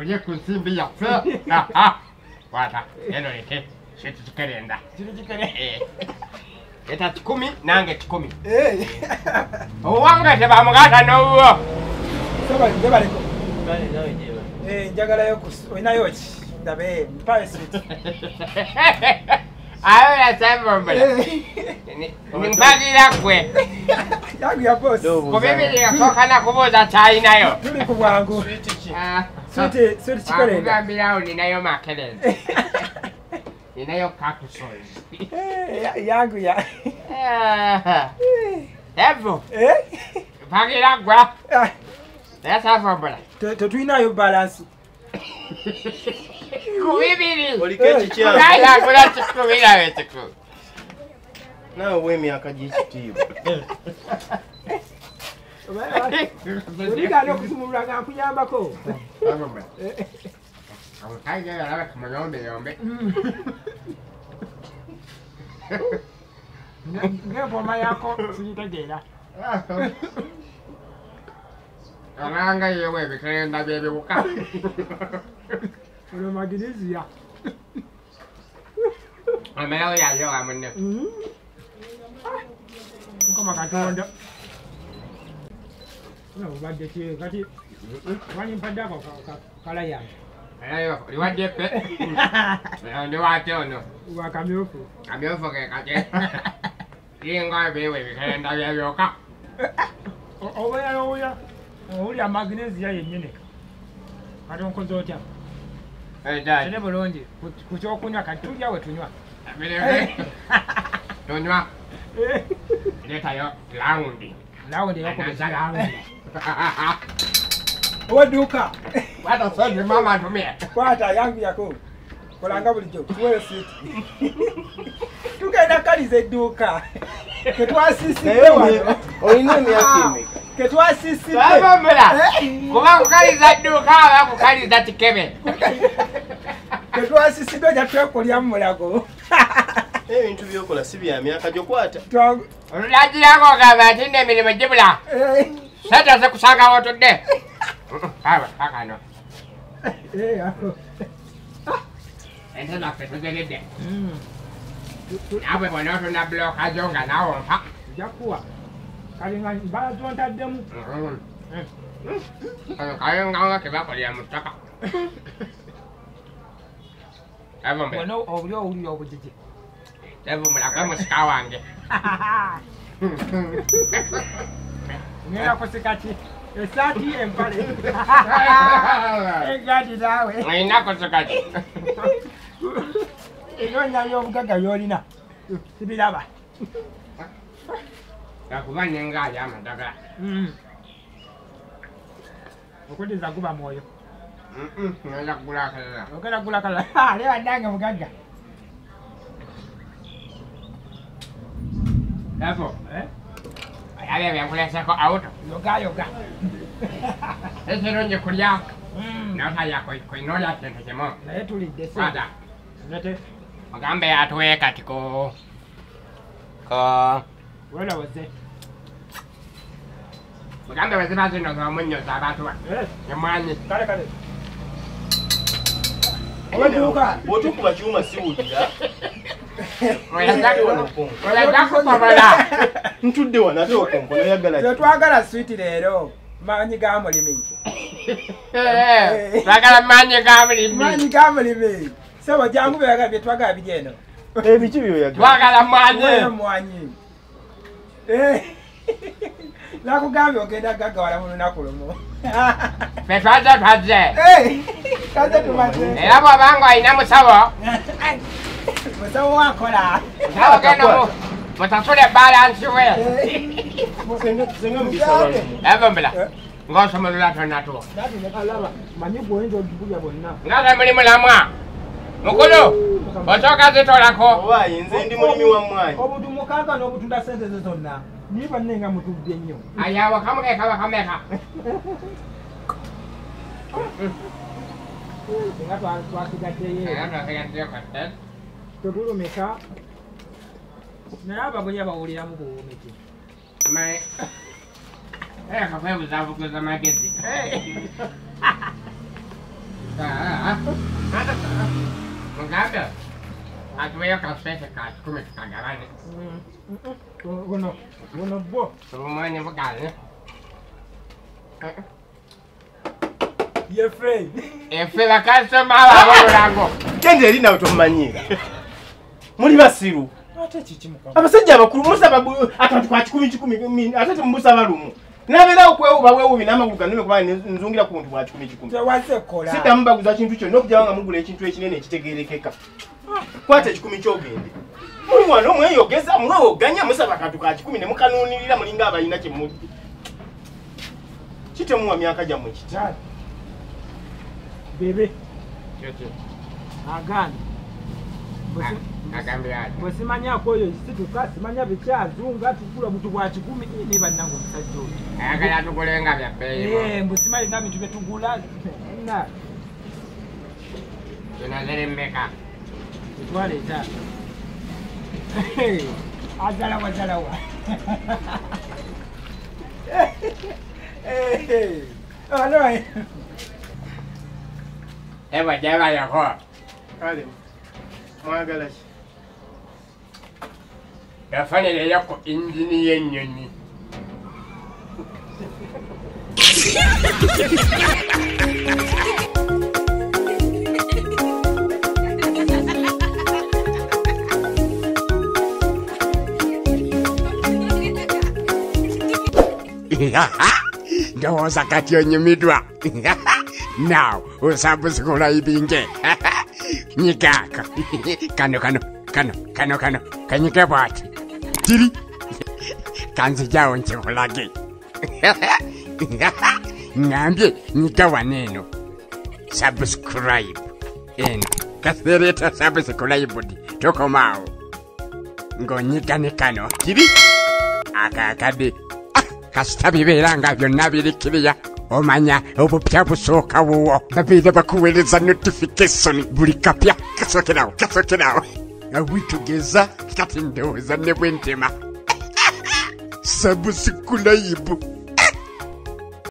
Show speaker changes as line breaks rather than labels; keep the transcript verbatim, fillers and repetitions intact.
Oye kusimbi ya fe. Ah. Wata. Eno ite. Shetu tukerenda.
Chiri chikere.
Eh. Eta kumi nange kumi.
Eh.
Owanga teba mugata no.
Saba njaba leko.
Bale nawe njeba.
Eh njagala yo kus. Oina yochi. Dabe mpawe street.
Ayo ya sema mbele. Ni mpagira kwe.
Yangu ya boss.
Kubebele yakoka na kuboza China yo.
Tuli kubwangu.
Ah.
Sweet sweet chikorenda.
Ngambira uli nayo makelele. Ninayo kakusoi.
Eh yangu ya.
Eh. Evo.
Eh?
Pagira gwa.
Ah.
Esa fambula.
To tuinayo balance.
Kubibili.
Olikechi kya.
Kaya kula tukubira wetuku.
Nawe w'emyaka gy'ekitiibwa.
Olikaano okusumulula nga nkuyambako.
Fambula. Kaya yalaba kumuyombe yombe.
Ng'empoma yako siyitegeera.
Olanga yewe ebikerenda by'ebiwuka.
Olwo magnesium.
Amelawo yayo amunne.
Nkoma Katonda. No, badde ki kati wani mpadde ako kala yange.
Ayo, liwadde pe. Ndi wate ono.
Wa kamyofu.
Kamyofu ke kate. Yenga bewe ebikerenda by'ebiwuka.
Oya oya. Olya magnesium yennyini. Kati onkoze otya?
Eh dad.
Tene bulungi. Ku kyokunywa kati tulya we tunywa.
Tunywa. Letayo laundi.
Laundi yakoze
laundi.
Oduka.
Wata sodi mama tumie.
Kwata yangu yako. Kolanga bulijjo. Tuwe sweet. Tugenda kalize edduuka. Ketwasisibwe wano.
Olina emyaka emeka?
Ketwasisibwe.
Sabamula. Kuba kukaliza edduuka aba kukaliza tikebe.
Ketwasisibwe ja twekolyamu mulago.
Ebintu byokola si bya myaka gyokwata.
Olulagirako gamba nti n'emirimu gibula. Sente zikusanga wotudde. Aba kakano.
Eh ako.
Ente zaffe tugeredde. Nawe bona otuna bulooka zo nga nawompa.
Jakuwa. Kalinga mbala tontaddemu.
Kalinganga kebakolera mu ttaka. Evumula.
Wano obuli owulira obujiji.
Evumula gwe musika wange.
Ngenda kusika ki? Esaati empale. Egadi nawe.
Ngina kusika ki?
Enyonya y'obugaga y'olina. Sibiraba.
Gakuba nengaali amadagala.
Okuddiza guba mwoyo.
Ngenda kugula akalala.
Ogenda kugula akalala. Leba ndange mugagga.
Evo. Ayabe byankuleseko auto.
Yoga yoga.
Ekirungi kulya. Notaya koinolya kintu kimu.
Naye tulidde se.
Kwata.
Nete.
Mugambe atuwe kati ko ko
wala waze.
Mugambe weziba zino z'omunnyoza abantu ba. Emwanyi.
Kale kale. Oweduuka.
Bw'otukuba kiwuma siwulira.
Oyaza kusobola.
Ntudde wano ate okonkola oyagala ki?
Tetwagala switi leero. Maanyi ga mulimi.
Twagala maanyi ga mulimi.
Maanyi ga mulimi. Sebo jangu byaga bye twagala bijeno.
Ebiki byoyagala?
Twagala maanyi.
Mwanyi. Eh. Nakugambye ogenda gaggawala mu lunaku lumu.
Ffe twaze twaze.
Eh. Kaze tumaze.
Era bw'obanga olina musawo.
Musawo wakola.
Musawo genda mu musasule balansi we.
Senga mubisaba.
Evumbula. Ng'osomolula tonatuuka.
Dati ne kalaba. Manyi gwoyinza ogibulya bonna.
Nga muli mulamwa. Mukulu. Osooka zitoolako.
Oba nze ndi mulimi wa mmwanyi.
Obutu mukaaga n'obutunda sente ze zonna. Niye banne nga mutudde nnyo.
Ayawo kamukeka bakameka.
Nga twasigaddeyo.
Era twasigaddeyo kate.
Tetulumika. Naye abagonya bawuliramu buwumiki.
Mae. Eh, kakwebuza bukuza magezi. Mugabe. Atuwe kasese ka kume kagarani.
Uno, uno bo.
Rumani mugale.
Ye frame.
Efe la kasa mala wolorango.
Kende eri nawe tomanyiga. Muli basiru.
Ate chichi muka.
Abasajja abakulu musaba akantu kwa kikumi kikumi ate musaba lumu. Nabera okwewu bawewu binamagulu ganene kuba nzungira ku muntu bwa kikumi kikumi.
Tewaze kola.
Sitambaguza kintu kyo nokujanga mugula ekintu ekinene ekitegerekeka. Kwate kikumi kyogende. Muli mwana omwe yogeza mwawo ganya musaba akantu ka kikumi ne mukanunirira mulinga abalina kimudi. Kite muwa myaka jammwe kiti.
Bebe.
Chocho.
Agani.
Agambe yali.
Bwesimanya koyo situka simanya bikyazunga tukula butu bwa kikumi ne bannango musajjo.
Ayagala tukulenga bya beyi.
Eh, mbusimali nga bintu betugula. Na.
Tunazere mbeka.
Twale ta. Azala wazala wa. Eh. Alo.
Ewa jaba yako.
Kale. Mwagala ki.
Yafanele yako injini y'ennyonyi. Ndowooza kati onyumiddwa. Now osambuzikola ibinge. Nyigaka. Kano kano kano kano kano kanyike bwati. Tiri. Kanzijawo nkikulage. Ngambye nyiga waneno. Subscribe. Eno kasereta subscribe di tokomao. Ngonyiga ne kano. Tiri. Akakade. Kasita bibeeranga byonna birikiriya. Omanya obupya busooka wuwo babeera bakuweereza notification buli kapya kasokerawo kasokerawo awitugeza kati ndowooza ne bwentema subscribe.